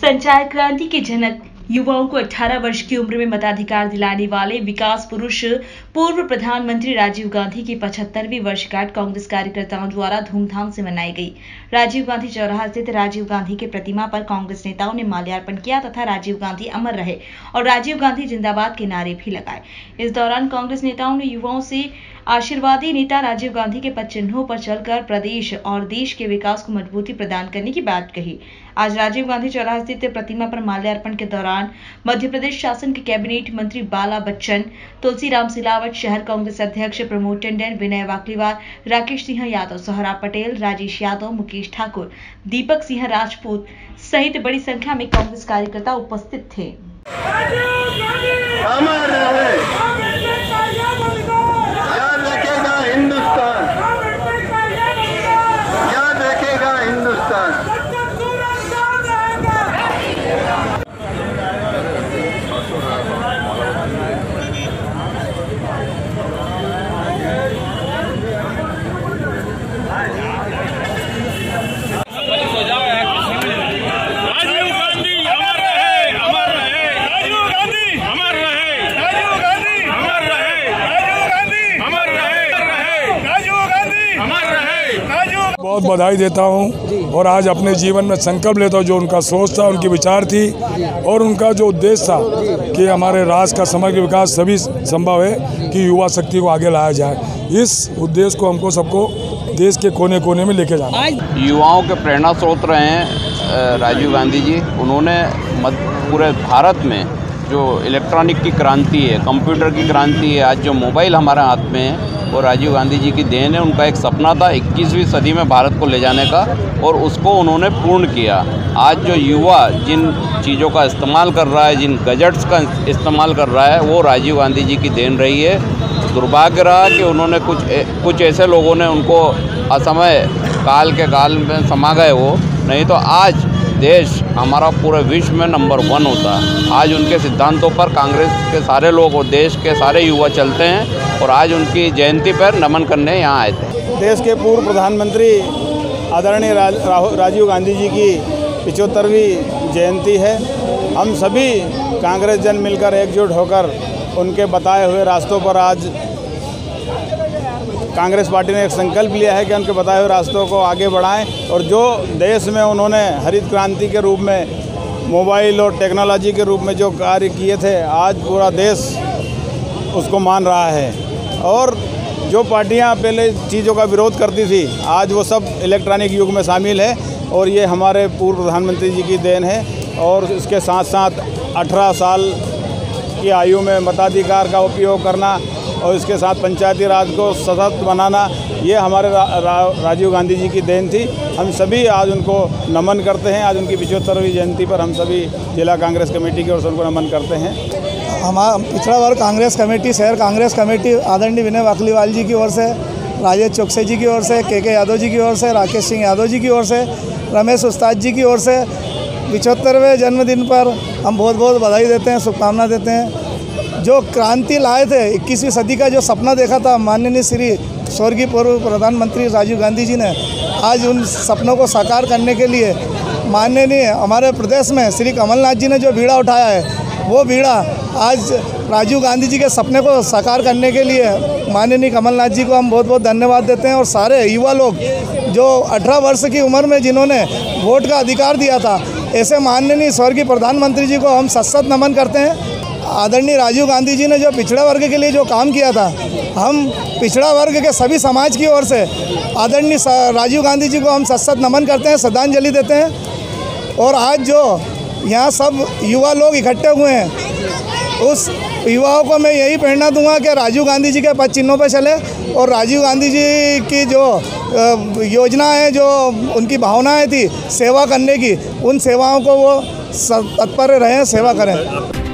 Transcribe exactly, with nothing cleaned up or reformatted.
पंचायत क्रांति के जनक युवाओं को अठारह वर्ष की उम्र में मताधिकार दिलाने वाले विकास पुरुष पूर्व प्रधानमंत्री राजीव गांधी की पचहत्तरवीं वर्षगांठ कांग्रेस कार्यकर्ताओं द्वारा धूमधाम से मनाई गई। राजीव गांधी चौराहा स्थित राजीव गांधी के प्रतिमा पर कांग्रेस नेताओं ने माल्यार्पण किया तथा राजीव गांधी अमर रहे और राजीव गांधी जिंदाबाद के नारे भी लगाए। इस दौरान कांग्रेस नेताओं ने युवाओं से आशीर्वादी नेता राजीव गांधी के पद चिन्हों पर चलकर प्रदेश और देश के विकास को मजबूती प्रदान करने की बात कही। आज राजीव गांधी चौराहा स्थित प्रतिमा पर माल्यार्पण के दौरान मध्य प्रदेश शासन के कैबिनेट मंत्री बाला बच्चन, तुलसीराम सिलावट, शहर कांग्रेस अध्यक्ष प्रमोद टंडन, विनय वाकलीवार, राकेश सिंह यादव, सोहराब पटेल, राजेश यादव, मुकेश ठाकुर, दीपक सिंह राजपूत सहित बड़ी संख्या में कांग्रेस कार्यकर्ता उपस्थित थे। बहुत बधाई देता हूं और आज अपने जीवन में संकल्प लेता हूं, जो उनका सोच था, उनकी विचार थी और उनका जो उद्देश्य था कि हमारे राष्ट्र का समग्र विकास सभी संभव है कि युवा शक्ति को आगे लाया जाए। इस उद्देश्य को हमको सबको देश के कोने कोने में लेके जाना। युवाओं के प्रेरणा स्रोत रहे हैं राजीव गांधी जी। उन्होंने पूरे भारत में जो इलेक्ट्रॉनिक की क्रांति है, कंप्यूटर की क्रांति है, आज जो मोबाइल हमारे हाथ में है, वो राजीव गांधी जी की देन है। उनका एक सपना था इक्कीसवीं सदी में भारत को ले जाने का और उसको उन्होंने पूर्ण किया। आज जो युवा जिन चीज़ों का इस्तेमाल कर रहा है, जिन गैजेट्स का इस्तेमाल कर रहा है, वो राजीव गांधी जी की देन रही है। दुर्भाग्य रहा कि उन्होंने कुछ कुछ ऐसे लोगों ने उनको असमय काल के काल में समा गए वो, नहीं तो आज देश हमारा पूरे विश्व में नंबर वन होता है। आज उनके सिद्धांतों पर कांग्रेस के सारे लोग और देश के सारे युवा चलते हैं और आज उनकी जयंती पर नमन करने यहाँ आए थे। देश के पूर्व प्रधानमंत्री आदरणीय रा, राजीव गांधी जी की पचहत्तरवीं जयंती है। हम सभी कांग्रेस जन मिलकर एकजुट होकर उनके बताए हुए रास्तों पर आज कांग्रेस पार्टी ने एक संकल्प लिया है कि उनके बताए हुए रास्तों को आगे बढ़ाएं और जो देश में उन्होंने हरित क्रांति के रूप में, मोबाइल और टेक्नोलॉजी के रूप में जो कार्य किए थे, आज पूरा देश उसको मान रहा है। और जो पार्टियां पहले चीज़ों का विरोध करती थी, आज वो सब इलेक्ट्रॉनिक युग में शामिल है और ये हमारे पूर्व प्रधानमंत्री जी की देन है। और इसके साथ साथ अठारह साल की आयु में मताधिकार का उपयोग करना और इसके साथ पंचायती राज को सशक्त बनाना, ये हमारे रा, रा, राजीव गांधी जी की देन थी। हम सभी आज उनको नमन करते हैं। आज उनकी पचहत्तरवीं जयंती पर हम सभी जिला कांग्रेस कमेटी की ओर से उनको नमन करते हैं। हमारा पिछड़ा वर्ग कांग्रेस कमेटी, शहर कांग्रेस कमेटी आदरणीय विनय वाकलीवाल जी की ओर से, राजेश चौकसे जी की ओर से, के के यादव जी की ओर से, राकेश सिंह यादव जी की ओर से, रमेश उस्ताद जी की ओर से पचहत्तरवें जन्मदिन पर हम बहुत बहुत बधाई देते हैं, शुभकामना देते हैं। जो क्रांति लाए थे, इक्कीसवीं सदी का जो सपना देखा था माननीय श्री स्वर्गीय पूर्व प्रधानमंत्री राजीव गांधी जी ने, आज उन सपनों को साकार करने के लिए माननीय हमारे प्रदेश में श्री कमलनाथ जी ने जो बीड़ा उठाया है, वो बीड़ा आज राजीव गांधी जी के सपने को साकार करने के लिए माननीय कमलनाथ जी को हम बहुत बहुत धन्यवाद देते हैं। और सारे युवा लोग जो अठारह वर्ष की उम्र में जिन्होंने वोट का अधिकार दिया था, ऐसे माननीय स्वर्गीय प्रधानमंत्री जी को हम सशक्त नमन करते हैं। आदरणीय राजीव गांधी जी ने जो पिछड़ा वर्ग के लिए जो काम किया था, हम पिछड़ा वर्ग के सभी समाज की ओर से आदरणीय राजीव गांधी जी को हम सशक्त नमन करते हैं, श्रद्धांजलि देते हैं। और आज जो यहाँ सब युवा लोग इकट्ठे हुए हैं, उस युवाओं को मैं यही प्रेरणा दूंगा कि राजीव गांधी जी के पद चिन्हों पर चले और राजीव गांधी जी की जो योजना है, जो उनकी भावनाएं थी सेवा करने की, उन सेवाओं को वो तत्पर रहें, सेवा करें।